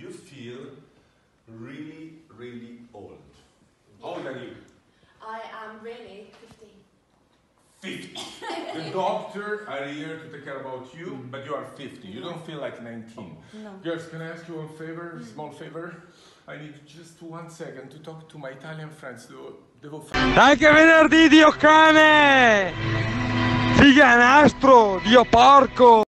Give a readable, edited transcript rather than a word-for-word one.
you feel really, really old. How old are you? I am really 15. 50. The doctor are here to take care about you, but you are 50. You don't feel like 19. No. Girls, can I ask you one favor, small favor? I need just 1 second to talk to my Italian friends. Devo fare... Anche venerdì, Dio cane! Figa nastro, Dio porco!